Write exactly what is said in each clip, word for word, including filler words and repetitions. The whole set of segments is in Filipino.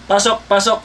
Pasok, pasok.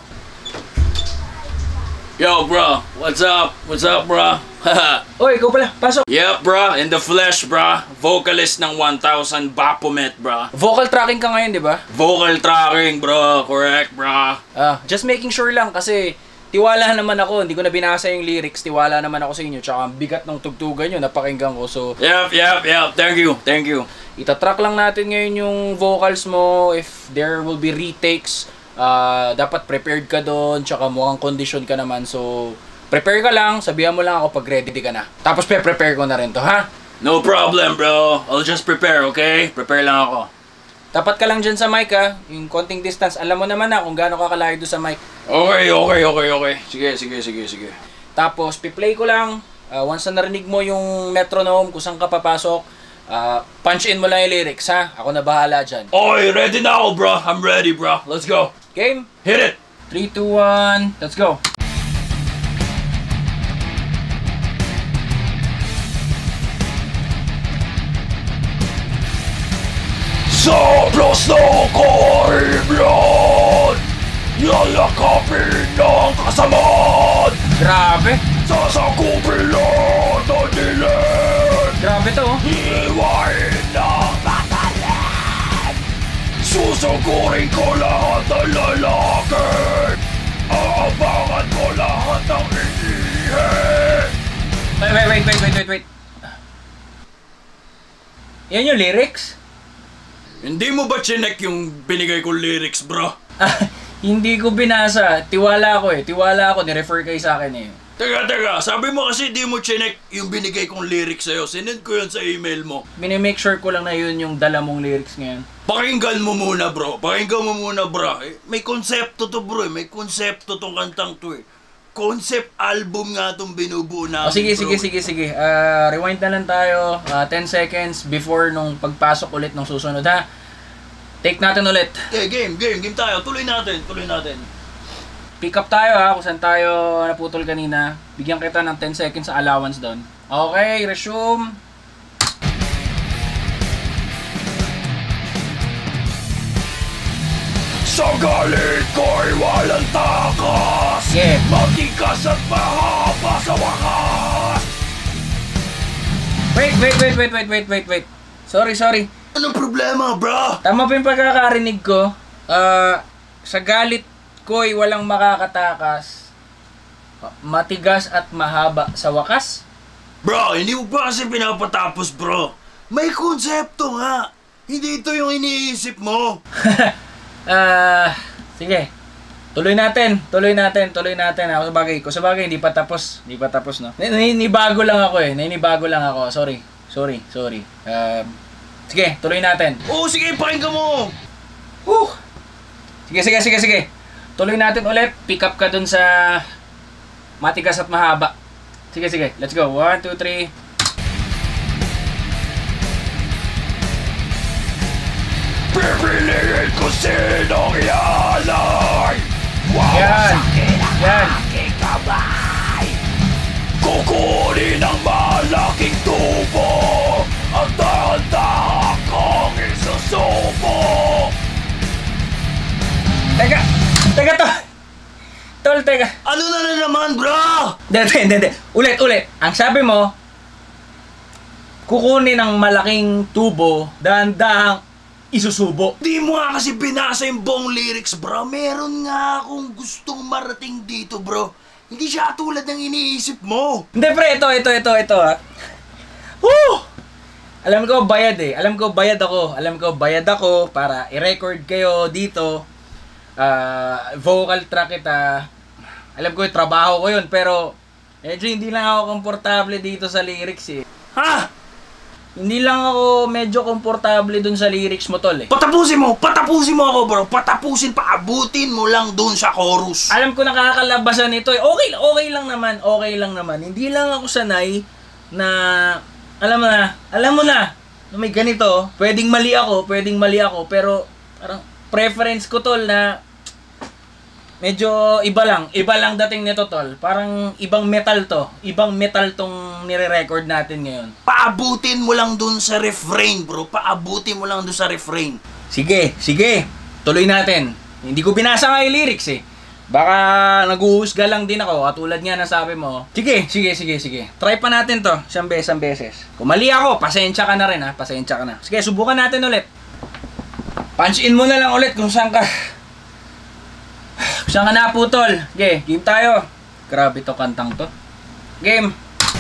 Yo, bro. What's up? What's up, bro? Oy, ikaw pala. Pasok. Yep, bro. In the flesh, bro. Vocalist ng one thousand Baphomet, bro. Vocal tracking ka ngayon, di ba? Vocal tracking, bro. Correct, bro. Ah, just making sure lang kasi tiwala naman ako. Hindi ko na binasa yung lyrics. Tiwala naman ako sa inyo. Tsaka ang bigat ng tugtugan nyo. Napakinggan ko. So, Yep, yep, yep. Thank you. Thank you. itatrack lang natin ngayon yung vocals mo. If there will be retakes, uh, dapat prepared ka doon. Tsaka mukhang condition ka naman. So, prepare ka lang. Sabihan mo lang ako pag ready ka na. Tapos pre-prepare ko na rin to, ha? No problem, bro. I'll just prepare, okay? Prepare lang ako. Tapat ka lang dyan sa mic, ha? Yung konting distance. Alam mo naman na kung gaano ka kalayo doon sa mic. Okay, okay, okay, okay. Sige, sige, sige, sige. Tapos, piplay ko lang. Uh, once na narinig mo yung metronome, kung saan ka papasok, uh, punch in mo lang yung lyrics, ha? Ako na bahala dyan. Okay, ready na ako, bro. I'm ready, bro. Let's go. Game? Hit it. three, two, one, let's go. Sobros na kaibigan, lalakapin ng kasamaan, Grabe. sasakupin lahat ng dilim, Grabe to, oh. iiwain ng batalan, susugurin ko lahat ng lalaki, aabangan ko lahat ng inihe. Wait, wait, wait, wait, wait, wait, wait. Yan yung lyrics? Hindi mo ba chinek yung binigay kong lyrics, bro? Ah, hindi ko binasa. Tiwala ako eh. Tiwala ako. Ni-refer kayo sa akin eh. Teka, teka. Sabi mo kasi di mo chinek yung binigay kong lyrics sa'yo. Sinend ko yun sa email mo. Minimake sure ko lang na yun yung dala mong lyrics ngayon. Pakinggan mo muna, bro. Pakinggan mo muna, bro. Eh, may konsepto to, bro. May konsepto tong kantang to eh. Concept album nga itong binubuo namin, O sige, bro. sige, sige, sige. Uh, rewind na lang tayo. Uh, ten seconds before nung pagpasok ulit ng susunod, ha? Take natin ulit. Okay, game, game, game tayo. Tuloy natin, tuloy natin. Pick up tayo, ha? Kung saan tayo naputol kanina. Bigyan kita ng ten seconds sa allowance doon. Okay, resume. Sa galit ko'y walang takas, Yeah. matigas at mahaba sa wakas. Wait, wait, wait, wait, wait, wait, wait, wait. Sorry, sorry. Anong problema, bro? Tama pa yung pagkakarinig ko. Ah, sa galit ko'y walang makakatakas. Matigas at mahaba sa wakas. Bro, hindi mo ba kasi pinapatapos, bro? May konsepto nga. Hindi ito yung iniisip mo. Ah, sige. Tuloy natin, tuloy natin, tuloy natin. Ako sa bagay, ko sa bagay hindi pa tapos, hindi pa tapos, no. Ninibago lang ako eh. Ninibago lang ako. Sorry. Sorry, sorry. Um, sige, tuloy natin. Oo, sige, pakinggan mo. Whew. Sige, sige, sige, sige. Tuloy natin ulit. Pick up ka dun sa matigas at mahaba. Sige, sige. Let's go. One, two, three. Pipiliin ko sinong ialay. Yan. Yan. Aking kamay. Kukunin ang malaking tubo at dahan-dahan kong isusubo. Teka. Teka to. Tol, teka. Ano na na naman, bro? Hindi, hindi, hindi. Ulit, ulit. Ang sabi mo, kukunin ang malaking tubo, dahan-dahang isusubo. Di mo nga kasi binasa yung buong lyrics, bro. Meron nga akong gustong marating dito, bro. Hindi siya tulad ng iniisip mo. Hindi, pre. Ito, ito, ito, ito, ha. Woo! Alam ko, bayad eh. Alam ko, bayad ako. Alam ko, bayad ako para i-record kayo dito. Uh, vocal track kita. Alam ko, yung trabaho ko yun. Pero, medyo hindi lang ako komportable dito sa lyrics eh. Ha? Hindi lang ako medyo komportable dun sa lyrics mo, tol eh. Patapusin mo! Patapusin mo ako, bro! Patapusin pa! Abutin mo lang dun sa chorus. Alam ko nakakalabasan nito eh. Okay, okay lang naman. Okay lang naman. Hindi lang ako sanay na, alam mo na, alam mo na, na may ganito. Pwedeng mali ako, pwedeng mali ako. Pero, parang, preference ko, tol, na medyo iba lang. Iba lang dating nito, tol. Parang ibang metal to. Ibang metal tong nire-record natin ngayon. Paabutin mo lang dun sa refrain, bro. Paabutin mo lang dun sa refrain. Sige, sige. Tuloy natin. Hindi ko binasa nga yung lyrics eh. Baka nag-uusga lang din ako, katulad nga na sabi mo. Sige, sige, sige, sige. Try pa natin to, isang beses, isang beses. Kung mali ako, pasensya ka na rin ha, pasensya ka na. Sige, subukan natin ulit. Punch in mo na lang ulit kung saan ka. Kung saan ka naputol. Okay, game tayo. Grabe to kantang to. Game.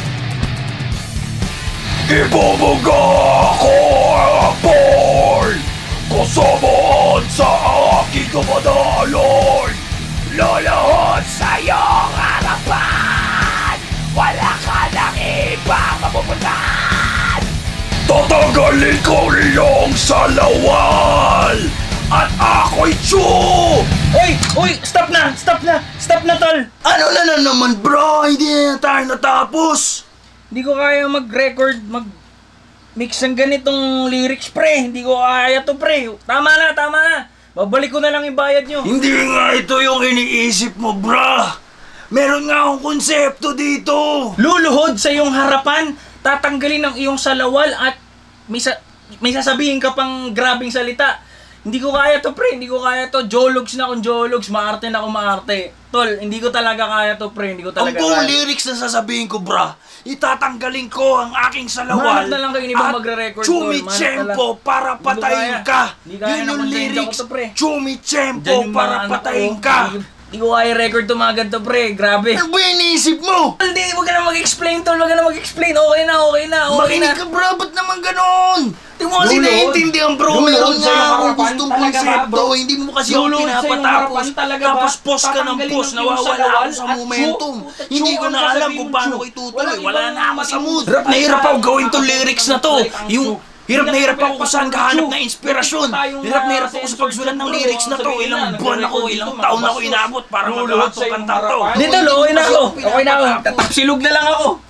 Ibababa ko ang apoy, kasamaan sa aking kamadaloy. Luluhod sa iyong harapan, wala ka nang ibang mapupuntahan. Tatanggalin ko iyong salawal, at ako'y Chu! Uy! Uy! Stop na! Stop na! Stop na, tol! Ano na na naman bro? Hindi na tayo natapos. Hindi ko kaya mag-record, mag-mix ng ganitong lyrics, pre. Hindi ko kaya to, pre. Tama na, tama na. Babalik ko na lang yung bayad nyo. Hindi nga ito yung iniisip mo, bra. Meron nga akong konsepto dito. Luluhod sa iyong harapan, tatanggalin ang iyong salawal at may, sa may sasabihin ka pang grabing salita. Hindi ko kaya to, pre. Hindi ko kaya to. Jologs na akong jologs. Maarte na akong maarte. Tol, hindi ko talaga kaya to, pre. Hindi ko Ang talaga buong kaya. lyrics na sasabihin ko, bra, itatanggalin ko ang aking salawal Manap na lang kayo, hindi ba at magre-record, tol? Chumicempo Manap para Hindi ko patayin kaya. ka. Hindi kaya Yun ng yung konsensya ko lyrics. to, pre. Chumicempo Diyan yung para mga anak patayin ko. ka. Hindi, hindi ko kaya record to mga ganito, pre. Grabe. Ano ba yung iniisip mo? Hindi, huwag ka na mag-explain, tol. Huwag ka na mag-explain. Okay na, okay na, okay na. Makinig ka, bra, ba't naman ganon? Di mo kasi Luluhod. naiintindihan, bro. Luluhod Meron sa iyong nga akong harapan. gustong Talaga ba, konsepto. bro? Hindi mo kasi ako Luluhod sa iyong pinapatapos. harapan, talaga ba? Tapos post ka ng Tatanggalin post, ang iyong nawawala salawal ako sa at momentum. chu- puta, Hindi chu, ko ano na alam sasabihin kung mo, paano chu? ko itutuloy. Walang Wala ibang na ako sa maging- mood. Hirap na hirap ako gawin tong lyrics na to. Yung hirap na hirap ako kung saan kahanap na inspirasyon. Hirap na hirap ako sa pagsulat ng lyrics na to. Ilang buwan ako, ilang taon ako inabot para magawa tong kantang to. Dito, okay na ako. Okay na ako. Tatapsilog na lang ako.